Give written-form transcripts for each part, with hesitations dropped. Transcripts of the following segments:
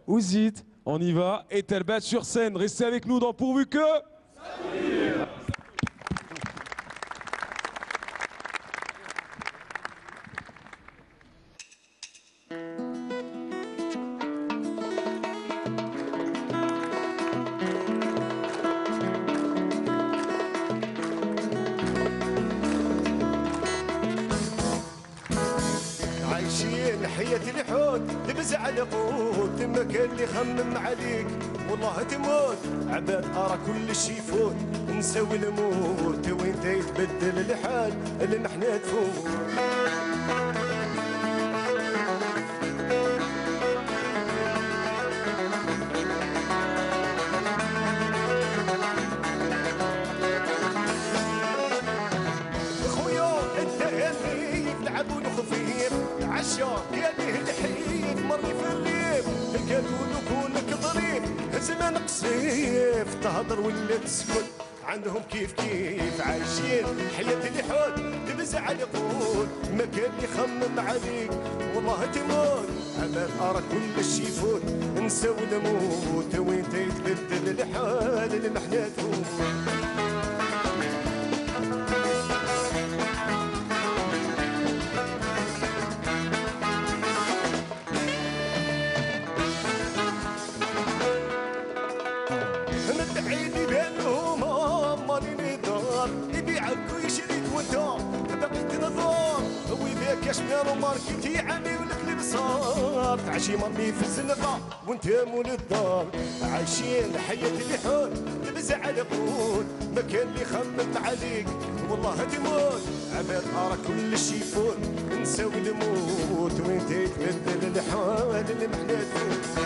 Ouzid, on y va. Et Terbat sur scène. Restez avec nous dans Pourvu que... عايشين حياة الحوت تبز على قوت ما كان اللي يخمم عليك والله تموت عباد أرى كل شي يفوت نساوي الموت وانت يتبدل الحال اللي نحنا تفوت عشا قاله الحيف مري في الليل قالوا له كونك ظريف زمان قصيف تهضر ولا تسكت عندهم كيف كيف عايشين حياة الحوت تبز على قول ما كان يخمم عليك والله تموت عباد أرى كل شي يفوت نساو نموت وانت يتبدل الحال اللي نحنا تفوت عيني بينهم مالي نظام يبيعك ويشريك وانت باقي تنظر وإذا كشمير وماركتي عامي ولك البصار تعشي مرمي في الزنقة وانت مول الدار عايشين حياة الحوت تبز على قول ما كان اللي يخمم عليك والله تموت عباد أرى كل شي يفوت نساوي الموت وانت يتبدل الحال اللي محنا تفوت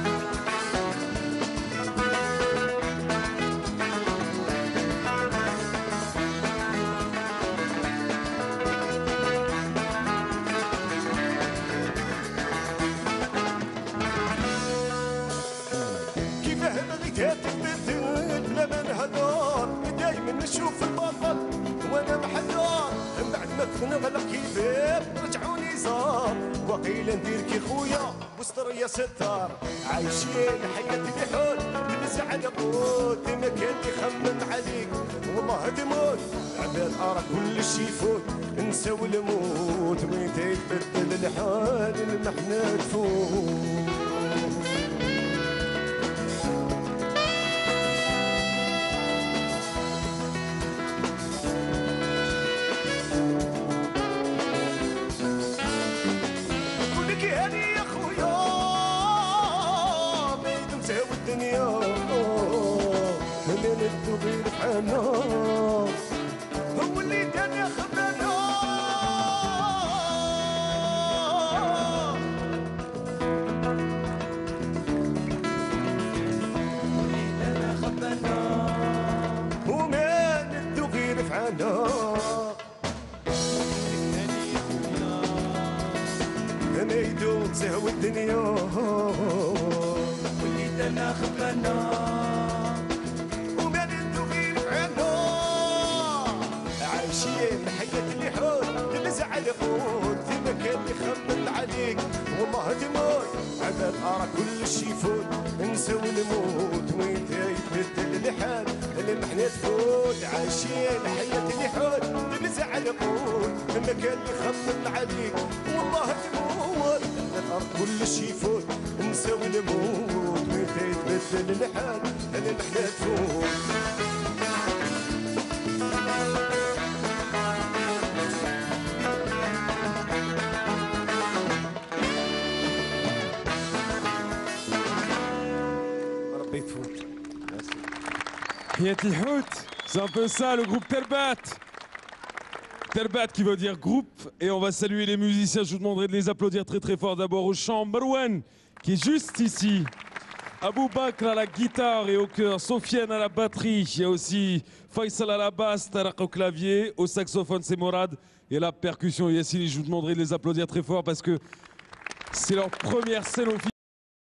تتبدل لما انهدار دايما نشوف البطل وانا محذار من بعد ما تنغلق الباب رجعوني زار وقيل ندير كي خويا وستر يا ستار عايشين حياة الحوت تبز على قوت ما كان يخمم عليك والله تموت عباد أرى كل شي يفوت نساو الموت وانت يتبدل الحال اللي نحنا تفوت من الدغير بحالنا هو اللي كان يخبرنا ومن الدغير بحالنا انا يدوم زهو الدنيا واللي دنا خبرنا حياة الحوت تبز على قوت ما كان يخمم عليك والله تموت عباد أرى كل شي يفوت نساو الموت وانت يتبدل الحال اللي محنا تفوت عايشين حياة الحوت تبز على قوت ما كان يخمم عليك والله تموت الأرض كل شي يفوت نساو الموت وانت يتبدل الحال اللي محنا تفوت C'est un peu ça le groupe Terbat. Terbat qui veut dire groupe. Et on va saluer les musiciens. Je vous demanderai de les applaudir très très fort. D'abord au chant, Marwan qui est juste ici. Abou Bakr à la guitare et au chœur. Sofiane à la batterie. Il y a aussi Faisal à la basse, Tarak au clavier. Au saxophone c'est Morad. Et à la percussion Yassine. Je vous demanderai de les applaudir très fort parce que c'est leur première scène officielle.